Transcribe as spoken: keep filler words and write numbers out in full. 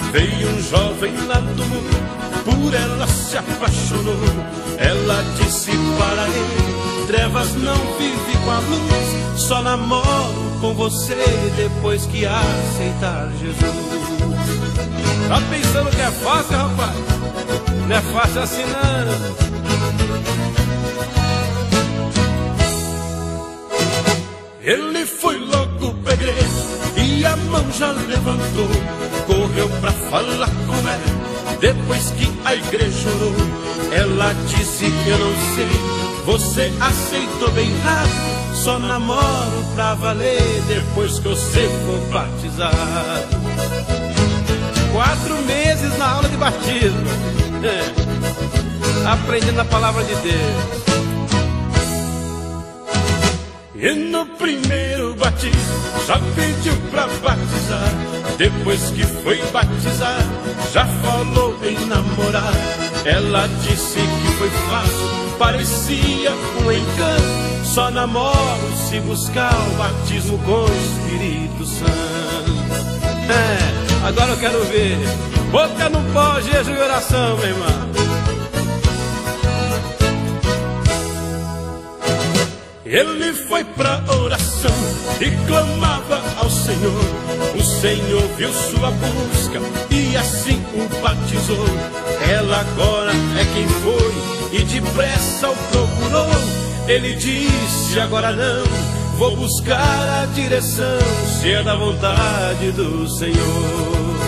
Veio um jovem lá do mundo, por ela se apaixonou. Ela disse para ele: trevas não vive com a luz, só namoro com você depois que aceitar Jesus. Tá pensando que é fácil, rapaz? Não é fácil assim não. Ele foi logo pra igreja e a mão já levantou. Correu pra falar com ela depois que a igreja orou. Ela disse: eu não sei, você aceitou bem rápido, só namoro pra valer depois que você for batizado. Quatro meses na aula de batismo, é, aprendendo a palavra de Deus. E no primeiro batismo já pediu pra batizar. Depois que foi batizar, já falou em namorar. Ela disse que foi fácil, parecia um encanto. Só namoro se buscar o batismo com o Espírito Santo. É, agora eu quero ver boca no pó, jejum e oração, meu irmão. Ele foi pra oração e clamava ao Senhor. O Senhor viu sua busca e assim o batizou. Ela agora é quem foi e depressa o procurou. Ele disse: agora não, vou buscar a direção, se é da vontade do Senhor.